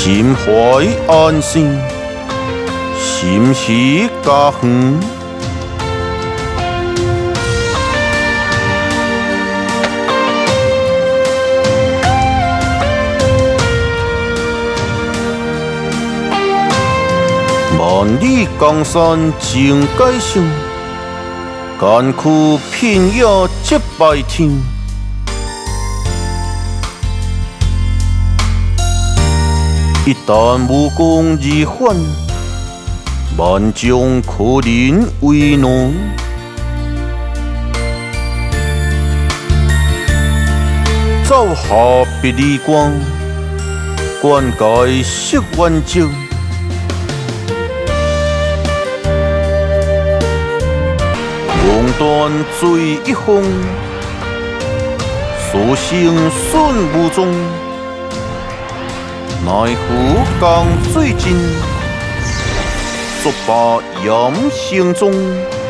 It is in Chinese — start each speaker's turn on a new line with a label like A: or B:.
A: 心怀安心，心系家园。万里江山尽改姓，艰苦拼也接白天。一旦无功而返，万将可忍为难。走下别离光，灌溉识万州。望断水一方，所幸顺无踪。奈何江水尽，作罢盐城中。